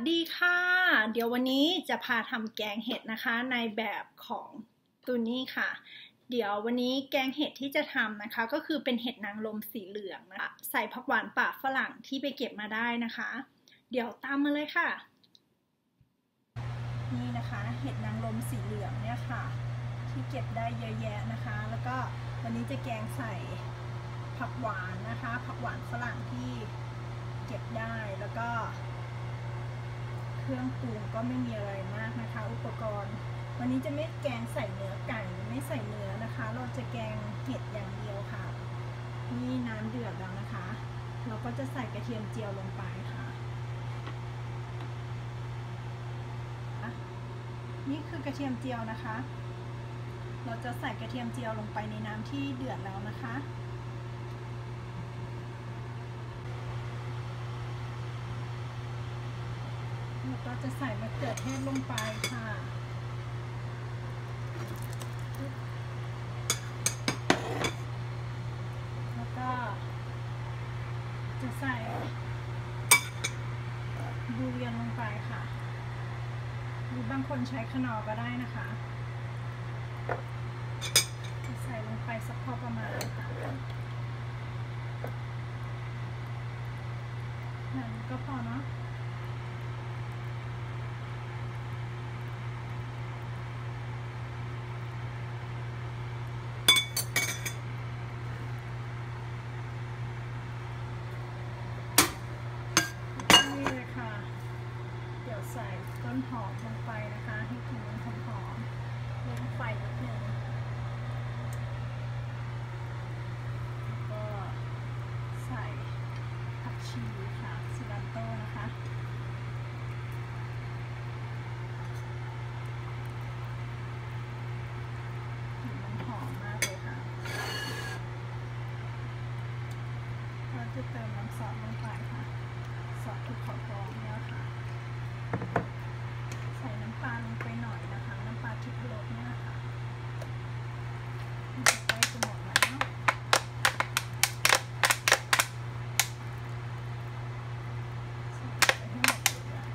ดีค่ะเดี๋ยววันนี้จะพาทำแกงเห็ดนะคะในแบบของตัวนี้ค่ะเดี๋ยววันนี้แกงเห็ดที่จะทำนะคะก็คือเป็นเห็ดนางรมสีเหลืองนะคะใส่ผักหวานป่าฝรั่งที่ไปเก็บมาได้นะคะเดี๋ยวตามมาเลยค่ะนี่นะคะเห็ดนางรมสีเหลืองเนี่ยค่ะที่เก็บได้เยอะแยะนะคะแล้วก็วันนี้จะแกงใส่ผักหวานนะคะผักหวานฝรั่งที่เก็บได้แล้วก็เครื่องปรุงก็ไม่มีอะไรมากนะคะอุปกรณ์วันนี้จะไม่แกงใส่เนื้อไก่ไม่ใส่เนื้อนะคะเราจะแกงเห็ดอย่างเดียวค่ะนี่น้ำเดือดแล้วนะคะเราก็จะใส่กระเทียมเจียวลงไปค่ะนี่คือกระเทียมเจียวนะคะเราจะใส่กระเทียมเจียวลงไปในน้ำที่เดือดแล้วนะคะแล้วก็จะใส่มะเขือเทศลงไปค่ะแล้วก็จะใส่บูเรียนลงไปค่ะหรือบางคนใช้ขนอก็ได้นะคะจะใส่ลงไปสักพอประมาณนั่นก็พอเนาะใส่ต้นหอมลงไปนะคะให้กลิ่นมันหอมๆเร่งไฟนิดนึงแล้วก็ใส่ผักชีค่ะซิลันโต้นะคะกลิ่นมันหอมมากเลยค่ะเราจะเติมน้ำซอสลงไปค่ะซอสทุกขอฟองเนี่ยค่ะใส่น้ำปลาลงไปหน่อยนะคะน้ำปลาทิพรสเนี่ยค่ะมันจะใกล้จะหมดแล้วใส่ไปให้หมดเลย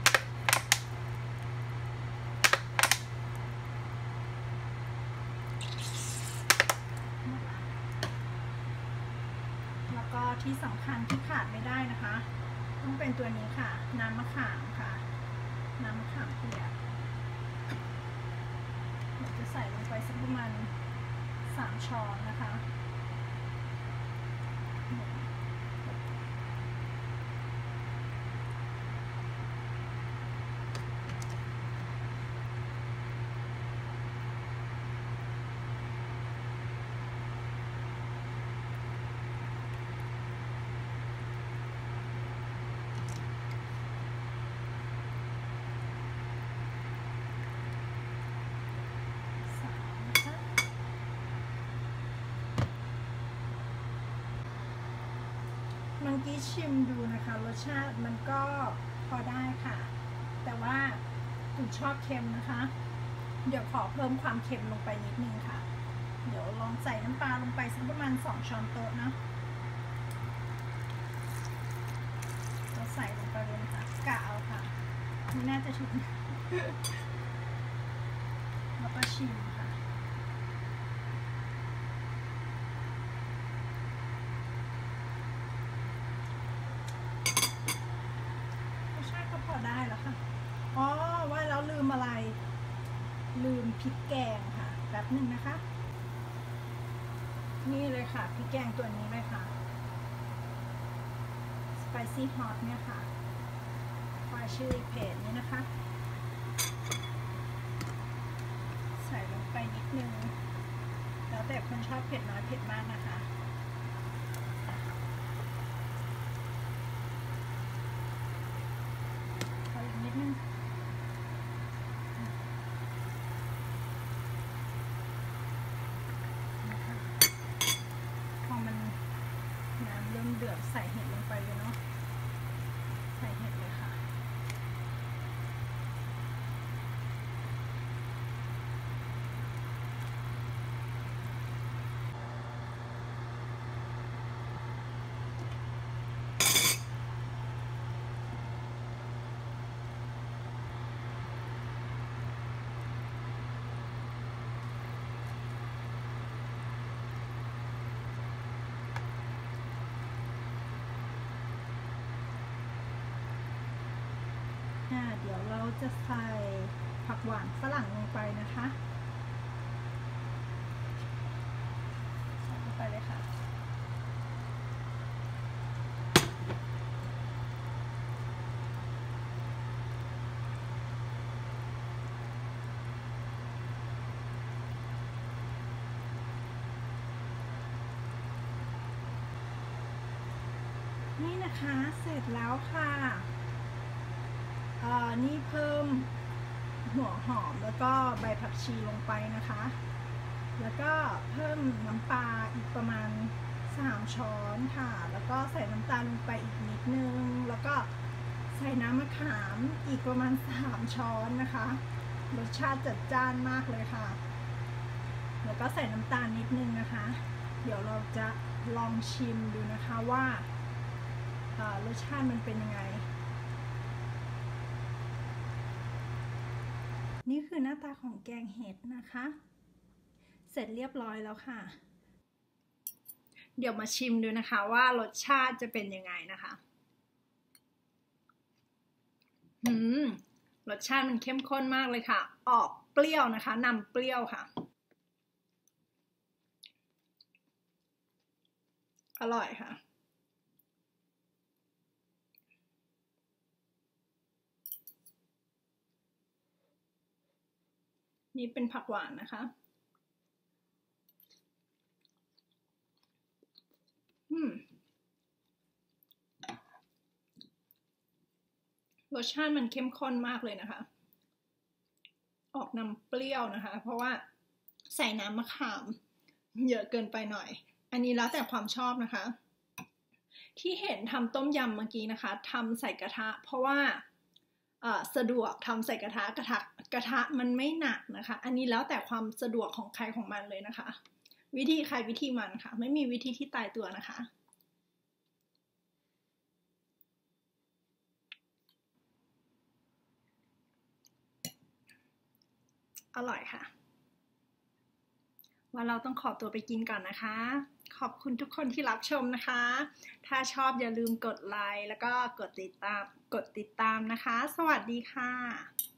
แล้วก็ที่สำคัญที่ขาดไม่ได้นะคะต้องเป็นตัวนี้ค่ะน้ำมะขามค่ะน้ำมะขามเปียกเราจะใส่ลงไปสักประมาณ3 ช้อนนะคะเมื่อกี้ชิมดูนะคะรสชาติมันก็พอได้ค่ะแต่ว่าคุณชอบเค็มนะคะเดี๋ยวขอเพิ่มความเค็มลงไปนิดนึงค่ะเดี๋ยวลองใส่น้ำปลาลงไปสักประมาณ2 ช้อนโต๊ะนะเราใส่ลงไปเลยค่ะกะเอาค่ะไม่น่าจะถึงแล้วก็ชิมค่ะพอได้แล้วค่ะอ๋อว่าแล้วลืมอะไรลืมพริกแกงค่ะแป๊บนึงนะคะนี่เลยค่ะพริกแกงตัวนี้เลยค่ะ Spicy Hot เนี่ยค่ะFried Chili Paste นี่นะคะใส่ลงไปนิดนึงแล้วแต่คนชอบเผ็ดน้อยเผ็ดมากนะคะนิดนึงนะคะพอมันน้ำเริ่มเดือดใส่เห็ดลงไปเลยเนาะใส่เห็ดเลยค่ะเดี๋ยวเราจะใส่ผักหวานฝรั่งลงไปนะคะใส่ลงไปเลยค่ะนี่นะคะเสร็จแล้วค่ะนี่เพิ่มหัวหอมแล้วก็ใบผักชีลงไปนะคะแล้วก็เพิ่มน้ำปลาอีกประมาณ3 ช้อนค่ะแล้วก็ใส่น้ำตาลลงไปอีกนิดนึงแล้วก็ใส่น้ำมะขามอีกประมาณ3 ช้อนนะคะรสชาติจัดจ้านมากเลยค่ะแล้วก็ใส่น้ำตาลนิดนึงนะคะเดี๋ยวเราจะลองชิมดูนะคะว่ารสชาติมันเป็นยังไงนี่คือหน้าตาของแกงเห็ดนะคะเสร็จเรียบร้อยแล้วค่ะเดี๋ยวมาชิมดูนะคะว่ารสชาติจะเป็นยังไงนะคะรสชาติมันเข้มข้นมากเลยค่ะออกเปรี้ยวนะคะนำเปรี้ยวค่ะอร่อยค่ะนี่เป็นผักหวานนะคะรสชาติมันเข้มข้นมากเลยนะคะออกนำเปรี้ยวนะคะเพราะว่าใส่น้ำมะขามเยอะเกินไปหน่อยอันนี้แล้วแต่ความชอบนะคะที่เห็นทำต้มยำเมื่อกี้นะคะทำใส่กระทะเพราะว่าสะดวกทำใส่กระทะมันไม่หนักนะคะอันนี้แล้วแต่ความสะดวกของใครของมันเลยนะคะวิธีใครวิธีมันค่ะไม่มีวิธีที่ตายตัวนะคะอร่อยค่ะว่าเราต้องขอตัวไปกินก่อนนะคะขอบคุณทุกคนที่รับชมนะคะถ้าชอบอย่าลืมกดไลค์แล้วก็กดติดตามนะคะสวัสดีค่ะ